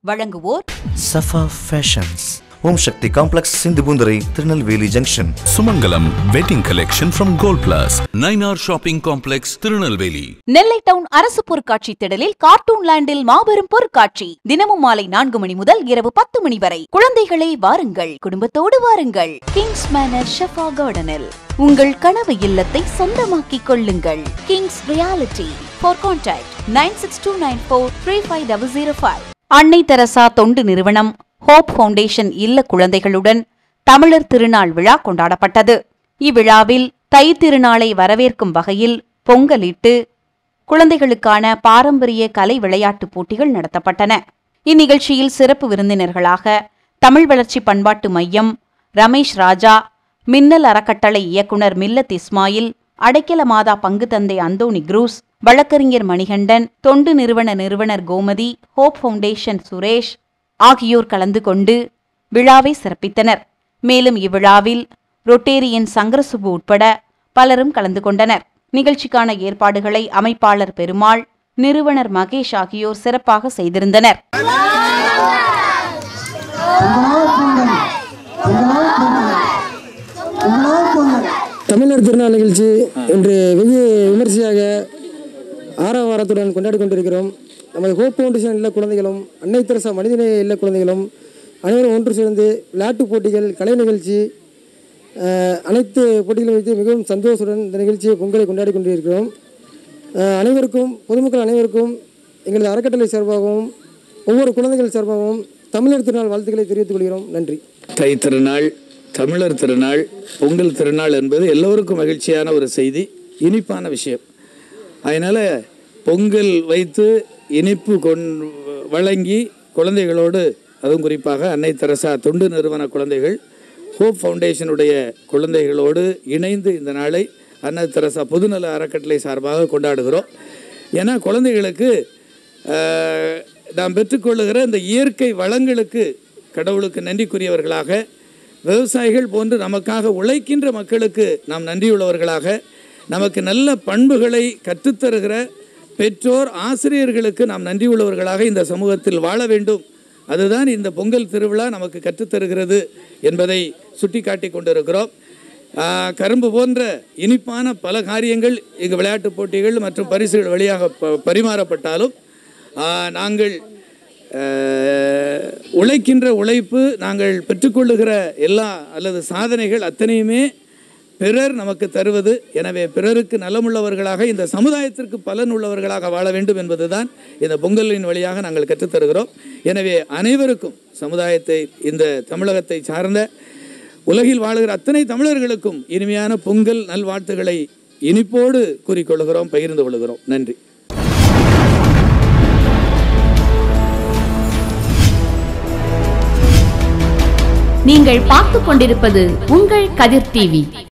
வழங்குவோர் Safa Fashions, Om Shakti Complex, Sindhibundari, Tirunelveli Junction. Sumangalam Wedding Collection from Gold Plus, 9R Shopping Complex, Tirunelveli. Nellai town அரசு பொருட்காட்சி திடலில் cartoon லேண்டில் மாபெரும் பொருட்காட்சி தினமும் மாலை 4 மணி முதல் இரவு 10 மணி வரை. குழந்தைகளை வாருங்கள், குடும்பத்தோடு வாருங்கள். கிங்ஸ் மேனர் ஷெஃபா கார்டனில் உங்கள் கனவு இல்லத்தை சொந்தமாக்கிக் கொள்ளுங்கள். Kings reality. For contact 9629435005. அன்னை தெரசா தொண்டு நிறுவனம் ஹோப் ஃபவுண்டேஷன் இல்ல குழந்தைகளுடன் தமிழர் திருநாள் விழா கொண்டாடப்பட்டது. இவ்விழாவில் தை திருநாளை வரவேற்கும் வகையில் பொங்கலிட்டு குழந்தைகளுக்கான பாரம்பரிய கலை விளையாட்டுப் போட்டிகள் நடத்தப்பட்டன. இந்நிகழ்ச்சியில் சிறப்பு விருந்தினர்களாக தமிழ் வளர்ச்சி பண்பாட்டு மையம் ரமேஷ் ராஜா, மின்னல் அறக்கட்டளை இயக்குனர் மில்லத் இஸ்மாயில், அடைக்கல மாதா பங்கு தந்தை அந்தோனி குரூஸ், வழக்கறிஞர் மணிகண்டன், தொண்டு நிறுவனர் கோமதி, ஹோப் ஃபவுண்டேஷன் சுரேஷ் ஆகியோர் கலந்து கொண்டு விழாவை சிறப்பித்தனர். மேலும் இவ்விழாவில் ரொட்டேரியன் சங்கரசுபு உட்பட பலரும் கலந்து கொண்டனர். நிகழ்ச்சிக்கான ஏற்பாடுகளை அமைப்பாளர் பெருமாள், நிறுவனர் மகேஷ் ஆகியோர் சிறப்பாக செய்திருந்தனர். தமிழர் திருநாள் நிகழ்ச்சி இன்று வெகு விமர்சையாக 6ஆம் வாரத்துடன் கொண்டாடி கொண்டிருக்கிறோம். நமது ஹோப் ஃபவுண்டேஷன் இல்ல குழந்தைகளும் அன்னை தெரசா மனிதநேய இல்ல குழந்தைகளும் அனைவரும் ஒன்று சேர்ந்து விளையாட்டுப் போட்டிகள், கலை நிகழ்ச்சி, அனைத்து போட்டிகளும் வைத்து மிகவும் சந்தோஷத்துடன் இந்த நிகழ்ச்சியை பொங்கலை கொண்டாடி கொண்டிருக்கிறோம். அனைவருக்கும், பொதுமக்கள் அனைவருக்கும் எங்களது அறக்கட்டளை சார்பாகவும் ஒவ்வொரு குழந்தைகள் சார்பாகவும் தமிழர் திருநாள் வாழ்த்துக்களை தெரிவித்துக் கொள்கிறோம். நன்றி. தை திருநாள், தமிழர் திருநாள், பொங்கல் திருநாள் என்பது எல்லோருக்கும் மகிழ்ச்சியான ஒரு செய்தி, இனிப்பான விஷயம். அதனால் பொங்கல் வைத்து இனிப்பு வழங்கி குழந்தைகளோடு, அதுவும் குறிப்பாக அன்னை தெரசா தொண்டு நிறுவன குழந்தைகள், ஹோப் ஃபவுண்டேஷனுடைய குழந்தைகளோடு இணைந்து இந்த நாளை அன்னை தெரசா பொதுநல அறக்கட்டளை சார்பாக கொண்டாடுகிறோம். ஏன்னா குழந்தைகளுக்கு நாம் பெற்றுக்கொள்ளுகிற இந்த இயற்கை வளங்களுக்கு கடவுளுக்கு நன்றிக்குரியவர்களாக, விவசாயிகள் போன்று நமக்காக உழைக்கின்ற மக்களுக்கு நாம் நன்றியுள்ளவர்களாக, நமக்கு நல்ல பண்புகளை கற்றுத்தருகிற பெற்றோர் ஆசிரியர்களுக்கு நாம் நன்றியுள்ளவர்களாக இந்த சமூகத்தில் வாழ வேண்டும். அதுதான் இந்த பொங்கல் திருவிழா நமக்கு கற்றுத்தருகிறது என்பதை சுட்டி காட்டி கொண்டிருக்கிறோம். கரும்பு போன்ற இனிப்பான பல காரியங்கள் இங்கு விளையாட்டுப் போட்டிகள் மற்றும் பரிசுகள் வழியாக பரிமாறப்பட்டாலும் நாங்கள் உழைக்கின்ற உழைப்பு, நாங்கள் பெற்றுக்கொள்ளுகிற எல்லா அல்லது சாதனைகள் அத்தனையுமே பிறர் நமக்கு தருவது. எனவே பிறருக்கு நலமுள்ளவர்களாக, இந்த சமுதாயத்திற்கு பலன் உள்ளவர்களாக வாழ வேண்டும் என்பதுதான் இந்த பொங்கலின் வழியாக நாங்கள் கற்றுத்தருகிறோம். எனவே அனைவருக்கும், சமுதாயத்தை, இந்த தமிழகத்தை சார்ந்த உலகில் வாழுகிற அத்தனை தமிழர்களுக்கும் இனிமையான பொங்கல் நல்வாழ்த்துக்களை இனிப்போடு கூறிக்கொள்கிறோம், பகிர்ந்து கொள்கிறோம். நன்றி. நீங்கள் பார்த்துக் கொண்டிருப்பது உங்கள் கதிர் டிவி.